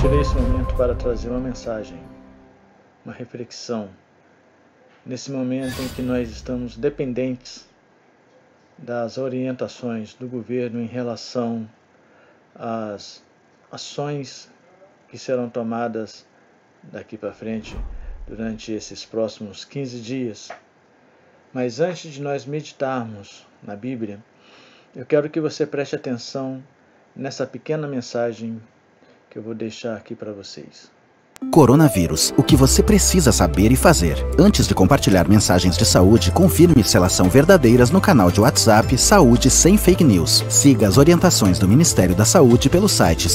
tirei esse momento para trazer uma mensagem, uma reflexão, nesse momento em que nós estamos dependentes das orientações do governo em relação às ações que serão tomadas daqui para frente durante esses próximos 15 dias. Mas antes de nós meditarmos na Bíblia, eu quero que você preste atenção nessa pequena mensagem que eu vou deixar aqui para vocês. Coronavírus, o que você precisa saber e fazer. Antes de compartilhar mensagens de saúde, confirme se elas são verdadeiras no canal de WhatsApp Saúde Sem Fake News. Siga as orientações do Ministério da Saúde pelo site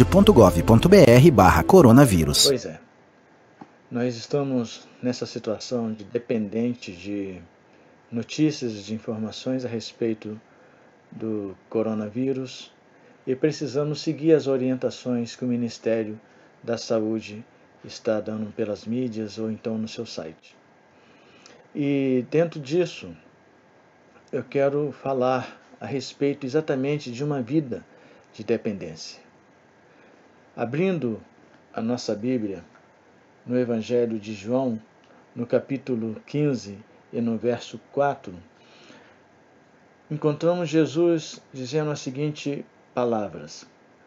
saude.gov.br/coronavírus. Pois é, nós estamos nessa situação de dependente de notícias, de informações a respeito do coronavírus e precisamos seguir as orientações que o Ministério da Saúde está dando pelas mídias ou então no seu site. E dentro disso, eu quero falar a respeito exatamente de uma vida de dependência. Abrindo a nossa Bíblia, no Evangelho de João, no capítulo 15 e no verso 4, encontramos Jesus dizendo as seguintes palavras: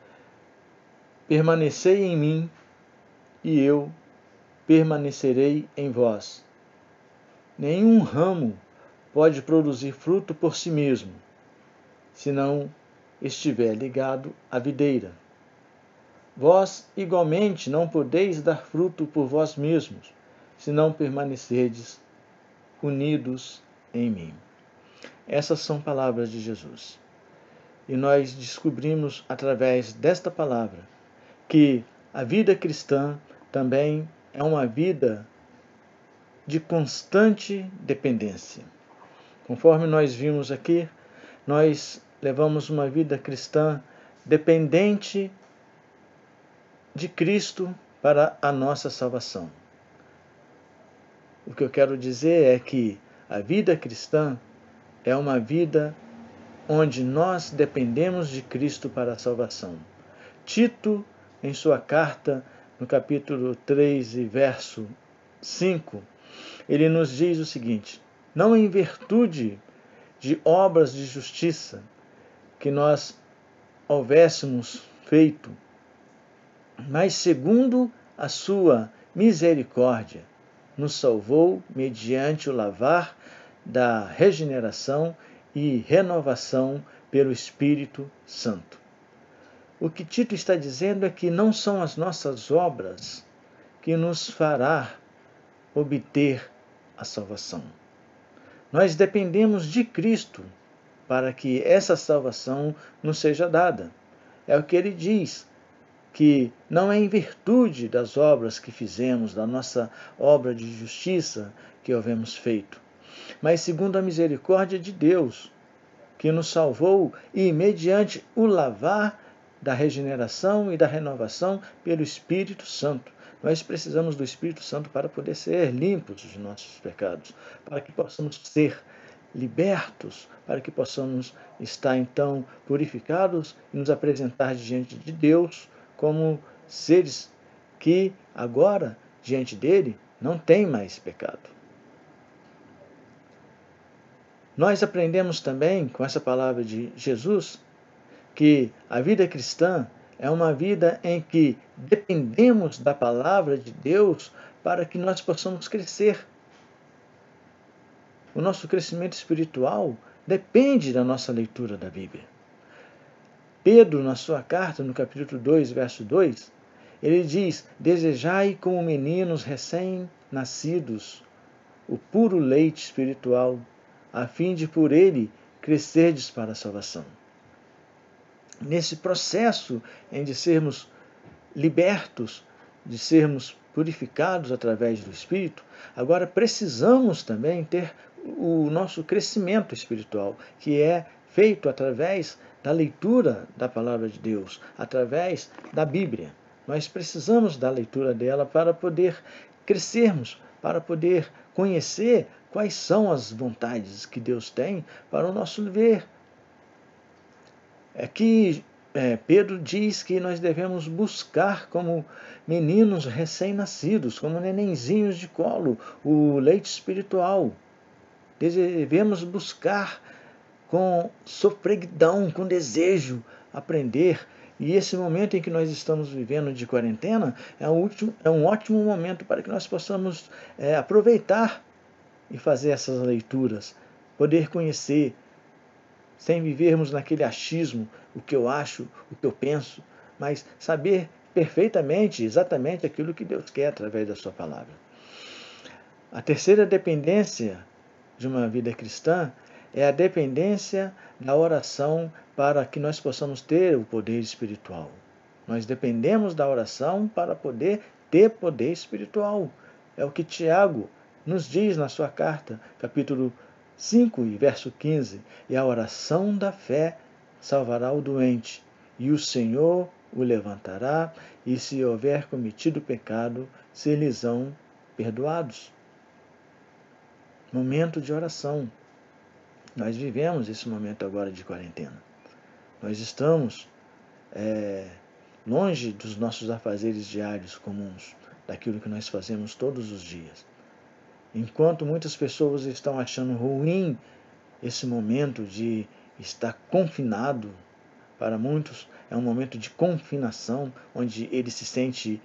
permanecei em mim e eu permanecerei em vós. Nenhum ramo pode produzir fruto por si mesmo, se não estiver ligado à videira. Vós igualmente não podeis dar fruto por vós mesmos, se não permanecerdes unidos em mim. Essas são palavras de Jesus. E nós descobrimos através desta palavra que a vida cristã também é uma vida de constante dependência. Conforme nós vimos aqui, nós levamos uma vida cristã dependente de Cristo para a nossa salvação. O que eu quero dizer é que a vida cristã é uma vida onde nós dependemos de Cristo para a salvação. Tito, em sua carta, no capítulo 3 e verso 5, ele nos diz o seguinte: não em virtude de obras de justiça que nós houvéssemos feito, mas segundo a sua misericórdia, nos salvou mediante o lavar da regeneração e renovação pelo Espírito Santo. O que Tito está dizendo é que não são as nossas obras que nos fará obter a salvação. Nós dependemos de Cristo para que essa salvação nos seja dada. É o que ele diz, que não é em virtude das obras que fizemos, da nossa obra de justiça que houvemos feito, mas segundo a misericórdia de Deus, que nos salvou e mediante o lavar da regeneração e da renovação pelo Espírito Santo. Nós precisamos do Espírito Santo para poder ser limpos dos nossos pecados, para que possamos ser libertos, para que possamos estar então purificados e nos apresentar diante de Deus como seres que agora, diante dele, não têm mais pecado. Nós aprendemos também, com essa palavra de Jesus, que a vida cristã é uma vida em que dependemos da palavra de Deus para que nós possamos crescer. O nosso crescimento espiritual depende da nossa leitura da Bíblia. Pedro, na sua carta, no capítulo 2, verso 2, ele diz: desejai como meninos recém-nascidos o puro leite espiritual, a fim de por ele crescerdes para a salvação. Nesse processo em de sermos libertos, de sermos purificados através do Espírito, agora precisamos também ter o nosso crescimento espiritual, que é feito através da leitura da palavra de Deus, através da Bíblia. Nós precisamos da leitura dela para poder crescermos, para poder conhecer quais são as vontades que Deus tem para o nosso viver. É que Pedro diz que nós devemos buscar como meninos recém-nascidos, como nenenzinhos de colo, o leite espiritual. Devemos buscar com sofreguidão, com desejo, aprender. E esse momento em que nós estamos vivendo de quarentena é um ótimo momento para que nós possamos aproveitar e fazer essas leituras, poder conhecer, sem vivermos naquele achismo, o que eu acho, o que eu penso, mas saber perfeitamente, exatamente aquilo que Deus quer através da sua palavra. A terceira dependência de uma vida cristã é a dependência da oração para que nós possamos ter o poder espiritual. Nós dependemos da oração para poder ter poder espiritual. É o que Tiago nos diz na sua carta, capítulo 5 e verso 15. E a oração da fé salvará o doente, e o Senhor o levantará, e se houver cometido pecado, ser-lhes-ão perdoados. Momento de oração. Nós vivemos esse momento agora de quarentena. Nós estamos longe dos nossos afazeres diários comuns, daquilo que nós fazemos todos os dias. Enquanto muitas pessoas estão achando ruim esse momento de estar confinado, para muitos é um momento de confinação, onde ele se sente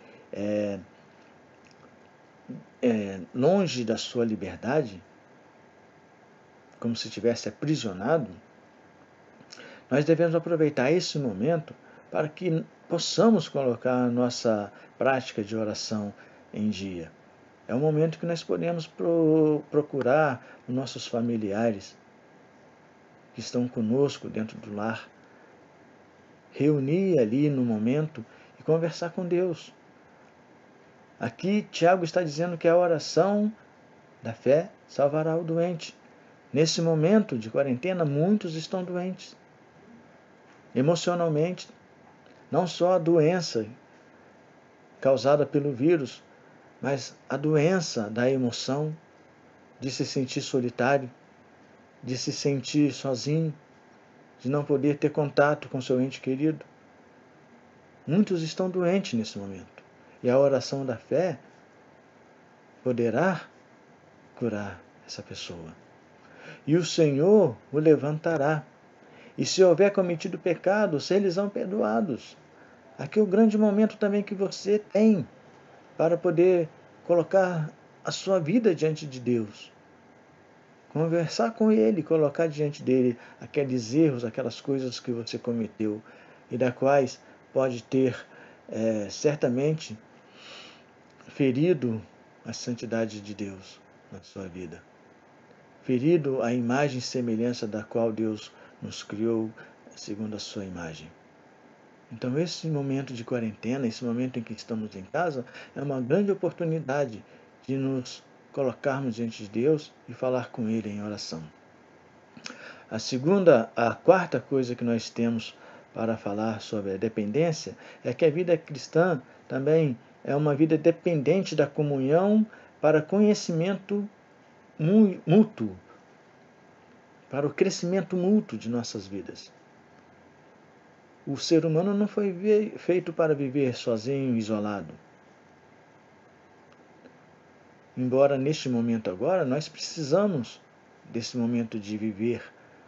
longe da sua liberdade, como se estivesse aprisionado. Nós devemos aproveitar esse momento para que possamos colocar a nossa prática de oração em dia. É um momento que nós podemos procurar os nossos familiares que estão conosco dentro do lar, reunir ali no momento e conversar com Deus. Aqui Tiago está dizendo que a oração da fé salvará o doente. Nesse momento de quarentena, muitos estão doentes. Emocionalmente, não só a doença causada pelo vírus, mas a doença da emoção, de se sentir solitário, de se sentir sozinho, de não poder ter contato com seu ente querido. Muitos estão doentes nesse momento. E a oração da fé poderá curar essa pessoa. E o Senhor o levantará. E se houver cometido pecado, ser-lhes-ão perdoados. Aqui é o grande momento também que você tem para poder colocar a sua vida diante de Deus. Conversar com Ele, colocar diante dele aqueles erros, aquelas coisas que você cometeu e das quais pode ter certamente ferido a santidade de Deus na sua vida. Ferido a imagem e semelhança da qual Deus nos criou segundo a sua imagem. Então esse momento de quarentena, esse momento em que estamos em casa, é uma grande oportunidade de nos colocarmos diante de Deus e falar com Ele em oração. A quarta coisa que nós temos para falar sobre a dependência é que a vida cristã também é uma vida dependente da comunhão para conhecimento mútuo, para o crescimento mútuo de nossas vidas. O ser humano não foi feito para viver sozinho, isolado. Embora neste momento agora, nós precisamos desse momento de viver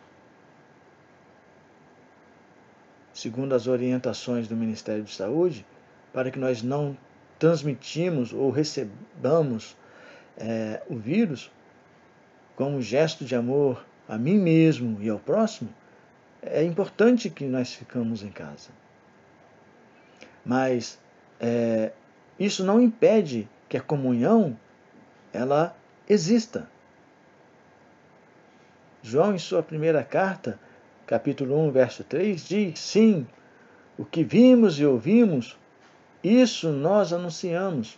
segundo as orientações do Ministério de Saúde, para que nós não transmitimos ou recebamos o vírus como gesto de amor a mim mesmo e ao próximo. É importante que nós ficamos em casa. Mas isso não impede que a comunhão ela exista. João, em sua primeira carta, capítulo 1, verso 3, diz: sim, o que vimos e ouvimos, isso nós anunciamos,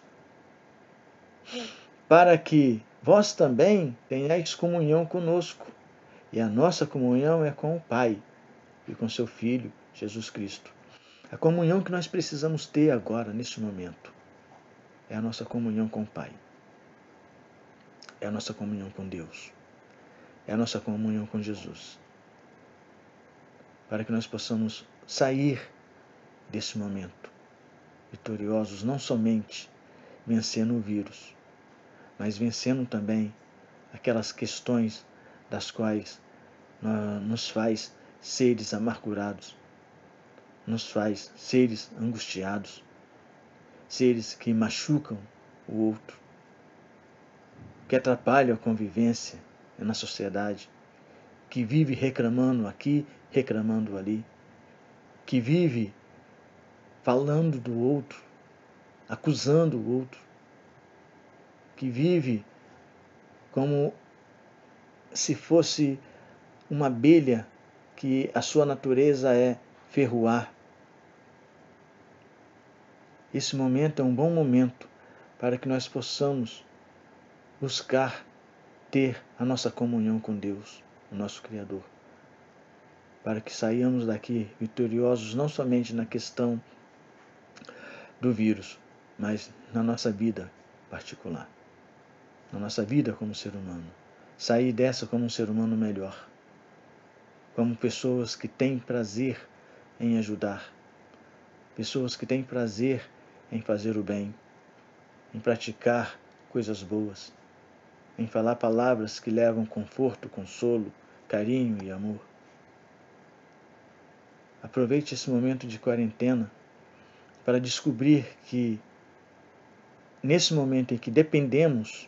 para que vós também tenhais comunhão conosco. E a nossa comunhão é com o Pai e com seu Filho, Jesus Cristo. A comunhão que nós precisamos ter agora, neste momento, é a nossa comunhão com o Pai. É a nossa comunhão com Deus. É a nossa comunhão com Jesus. Para que nós possamos sair desse momento. Vitoriosos não somente vencendo o vírus, mas vencendo também aquelas questões das quais nos faz seres amargurados, nos faz seres angustiados, seres que machucam o outro, que atrapalham a convivência na sociedade, que vive reclamando aqui, reclamando ali, que vive falando do outro, acusando o outro, que vive como se fosse uma abelha que a sua natureza é ferroar. Esse momento é um bom momento para que nós possamos buscar ter a nossa comunhão com Deus, o nosso Criador, para que saiamos daqui vitoriosos não somente na questão do vírus, mas na nossa vida particular, na nossa vida como ser humano. Sair dessa como um ser humano melhor, como pessoas que têm prazer em ajudar, pessoas que têm prazer em fazer o bem, em praticar coisas boas, em falar palavras que levam conforto, consolo, carinho e amor. Aproveite esse momento de quarentena para descobrir que, nesse momento em que dependemos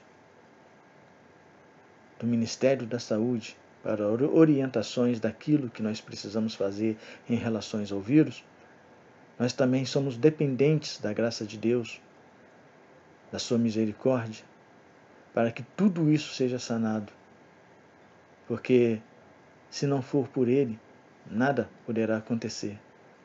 do Ministério da Saúde para orientações daquilo que nós precisamos fazer em relação ao vírus, nós também somos dependentes da graça de Deus, da sua misericórdia, para que tudo isso seja sanado. Porque, se não for por Ele, nada poderá acontecer.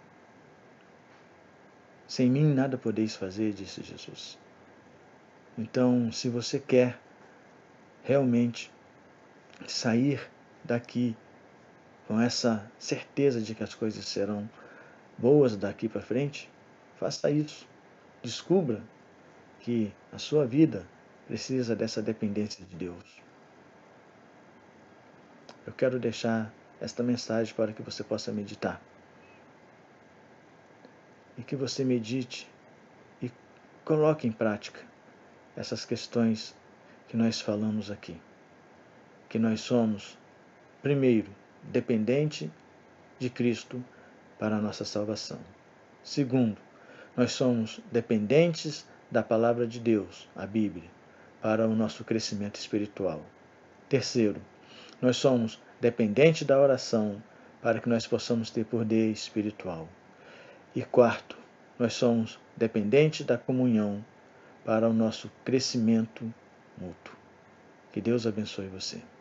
Sem mim nada podeis fazer, disse Jesus. Então, se você quer realmente sair daqui com essa certeza de que as coisas serão boas daqui para frente, faça isso. Descubra que a sua vida precisa dessa dependência de Deus. Eu quero deixar esta mensagem para que você possa meditar. E que você medite e coloque em prática essas questões que nós falamos aqui. Que nós somos, primeiro, dependente de Cristo para a nossa salvação. Segundo, nós somos dependentes da palavra de Deus, a Bíblia, para o nosso crescimento espiritual. Terceiro, nós somos dependentes da oração para que nós possamos ter poder espiritual. E quarto, nós somos dependentes da comunhão para o nosso crescimento mútuo. Que Deus abençoe você.